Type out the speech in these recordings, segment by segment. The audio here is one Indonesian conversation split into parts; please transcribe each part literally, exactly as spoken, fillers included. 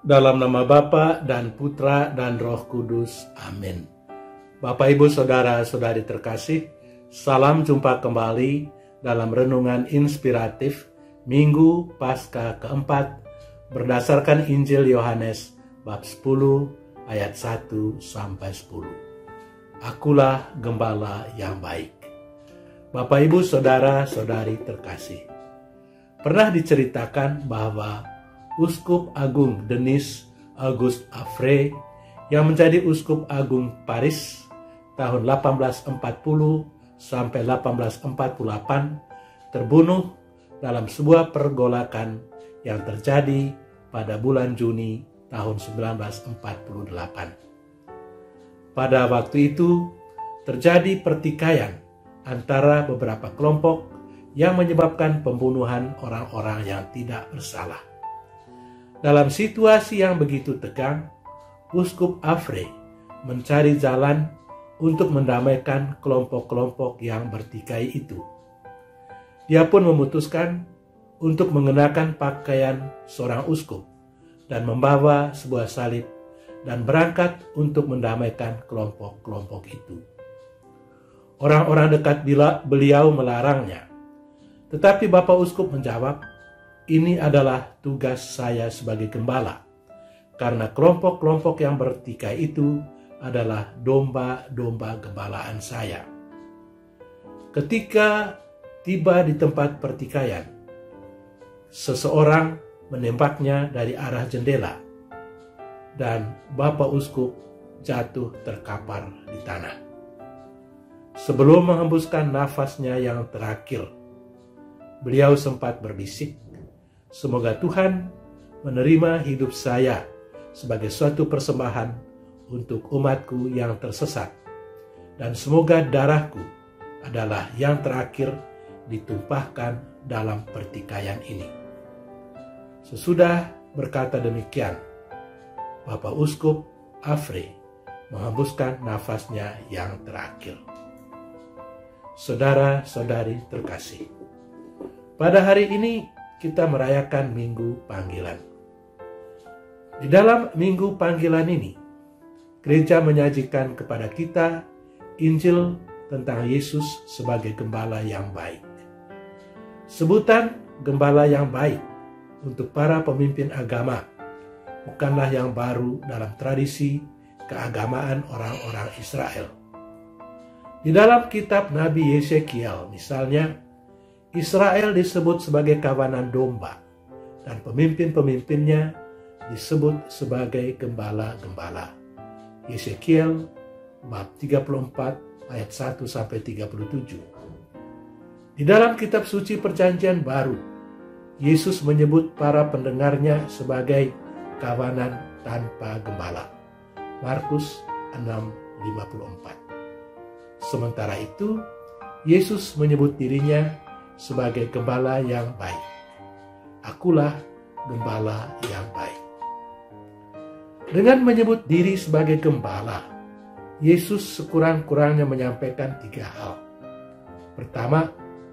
Dalam nama Bapa dan Putra dan Roh Kudus. Amin. Bapak, Ibu, Saudara-saudari terkasih, salam jumpa kembali dalam renungan inspiratif Minggu Paskah keempat berdasarkan Injil Yohanes bab sepuluh ayat satu sampai sepuluh. Akulah gembala yang baik. Bapak, Ibu, Saudara-saudari terkasih, pernah diceritakan bahwa Uskup Agung Denis Auguste Affray yang menjadi Uskup Agung Paris tahun delapan belas empat puluh sampai delapan belas empat puluh delapan terbunuh dalam sebuah pergolakan yang terjadi pada bulan Juni tahun sembilan belas empat puluh delapan. Pada waktu itu terjadi pertikaian antara beberapa kelompok yang menyebabkan pembunuhan orang-orang yang tidak bersalah. Dalam situasi yang begitu tegang, Uskup Affray mencari jalan untuk mendamaikan kelompok-kelompok yang bertikai itu. Dia pun memutuskan untuk mengenakan pakaian seorang uskup dan membawa sebuah salib dan berangkat untuk mendamaikan kelompok-kelompok itu. Orang-orang dekat beliau melarangnya, tetapi Bapak Uskup menjawab, "Ini adalah tugas saya sebagai gembala, karena kelompok-kelompok yang bertikai itu adalah domba-domba gembalaan saya." Ketika tiba di tempat pertikaian, seseorang menembaknya dari arah jendela, dan Bapak Uskup jatuh terkapar di tanah. Sebelum menghembuskan nafasnya yang terakhir, beliau sempat berbisik, "Semoga Tuhan menerima hidup saya sebagai suatu persembahan untuk umatku yang tersesat, dan semoga darahku adalah yang terakhir ditumpahkan dalam pertikaian ini." Sesudah berkata demikian, Bapak Uskup Affray menghembuskan nafasnya yang terakhir. Saudara-saudari terkasih, pada hari ini kita merayakan Minggu Panggilan. Di dalam Minggu Panggilan ini, gereja menyajikan kepada kita Injil tentang Yesus sebagai gembala yang baik. Sebutan gembala yang baik untuk para pemimpin agama bukanlah yang baru dalam tradisi keagamaan orang-orang Israel. Di dalam kitab Nabi Yesekiel misalnya, Israel disebut sebagai kawanan domba, dan pemimpin-pemimpinnya disebut sebagai gembala-gembala. Yesekiel bab tiga puluh empat ayat satu sampai tiga puluh tujuh. Di dalam kitab suci Perjanjian Baru, Yesus menyebut para pendengarnya sebagai kawanan tanpa gembala. Markus enam lima puluh empat. Sementara itu, Yesus menyebut dirinya sebagai gembala yang baik. Akulah gembala yang baik. Dengan menyebut diri sebagai gembala, Yesus sekurang-kurangnya menyampaikan tiga hal. Pertama,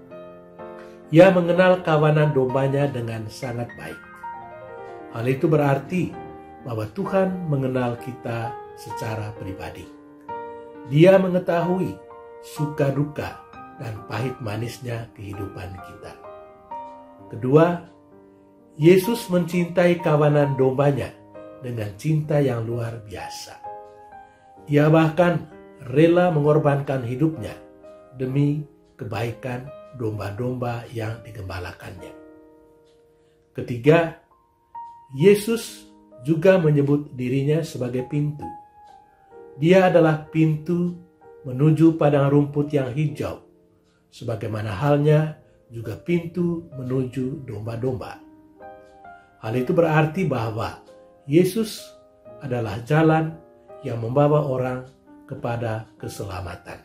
Ia mengenal kawanan dombanya dengan sangat baik. Hal itu berarti bahwa Tuhan mengenal kita secara pribadi. Dia mengetahui suka duka dan pahit manisnya kehidupan kita. Kedua, Yesus mencintai kawanan dombanya dengan cinta yang luar biasa. Ia bahkan rela mengorbankan hidupnya demi kebaikan domba-domba yang digembalakannya. Ketiga, Yesus juga menyebut dirinya sebagai pintu. Dia adalah pintu menuju padang rumput yang hijau, sebagaimana halnya juga pintu menuju domba-domba. Hal itu berarti bahwa Yesus adalah jalan yang membawa orang kepada keselamatan.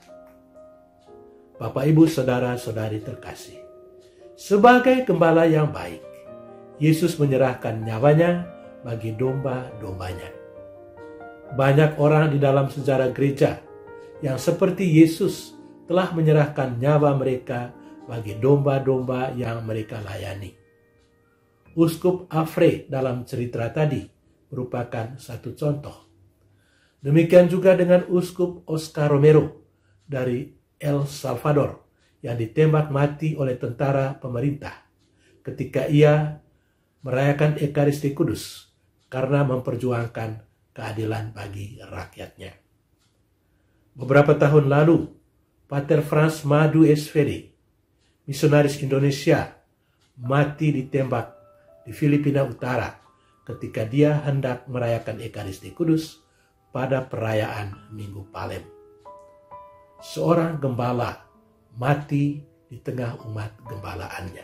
Bapak, Ibu, Saudara-saudari terkasih, sebagai gembala yang baik, Yesus menyerahkan nyawanya bagi domba-dombanya. Banyak orang di dalam sejarah gereja yang seperti Yesus telah menyerahkan nyawa mereka bagi domba-domba yang mereka layani. Uskup Affray dalam cerita tadi merupakan satu contoh. Demikian juga dengan Uskup Oscar Romero dari El Salvador yang ditembak mati oleh tentara pemerintah ketika ia merayakan Ekaristi Kudus karena memperjuangkan keadilan bagi rakyatnya. Beberapa tahun lalu, Pater Frans Madu S V D, misionaris Indonesia, mati ditembak di Filipina Utara ketika dia hendak merayakan Ekaristi Kudus pada perayaan Minggu Palem. Seorang gembala mati di tengah umat gembalaannya.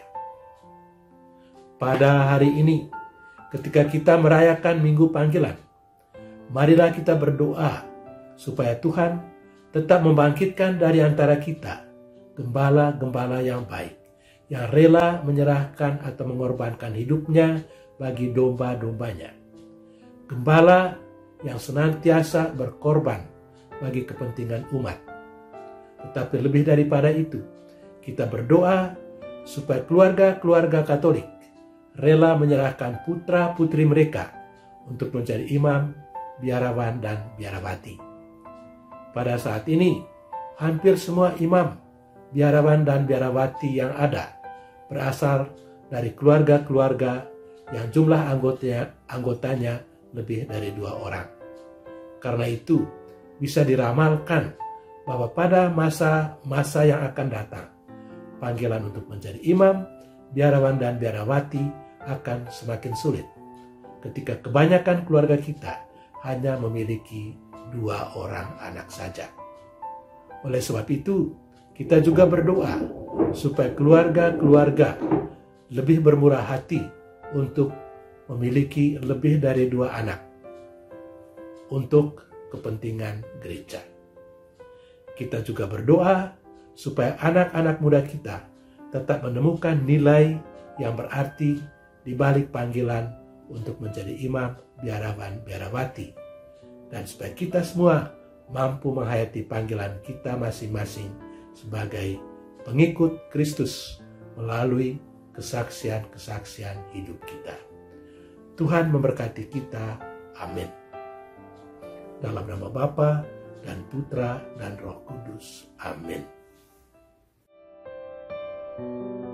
Pada hari ini, ketika kita merayakan Minggu Panggilan, marilah kita berdoa supaya Tuhan tetap membangkitkan dari antara kita gembala-gembala yang baik, yang rela menyerahkan atau mengorbankan hidupnya bagi domba-dombanya. Gembala yang senantiasa berkorban bagi kepentingan umat. Tetapi lebih daripada itu, kita berdoa supaya keluarga-keluarga Katolik rela menyerahkan putra-putri mereka untuk menjadi imam, biarawan, dan biarawati. Pada saat ini, hampir semua imam, biarawan, dan biarawati yang ada berasal dari keluarga-keluarga yang jumlah anggotanya, anggotanya lebih dari dua orang. Karena itu, bisa diramalkan bahwa pada masa-masa yang akan datang, panggilan untuk menjadi imam, biarawan, dan biarawati akan semakin sulit ketika kebanyakan keluarga kita hanya memiliki dua orang anak saja. Oleh sebab itu, kita juga berdoa supaya keluarga-keluarga lebih bermurah hati untuk memiliki lebih dari dua anak untuk kepentingan gereja. Kita juga berdoa supaya anak-anak muda kita tetap menemukan nilai yang berarti di balik panggilan untuk menjadi imam, biarawan, biarawati, dan supaya kita semua mampu menghayati panggilan kita masing-masing sebagai pengikut Kristus melalui kesaksian-kesaksian hidup kita. Tuhan memberkati kita. Amin. Dalam nama Bapa dan Putra dan Roh Kudus. Amin.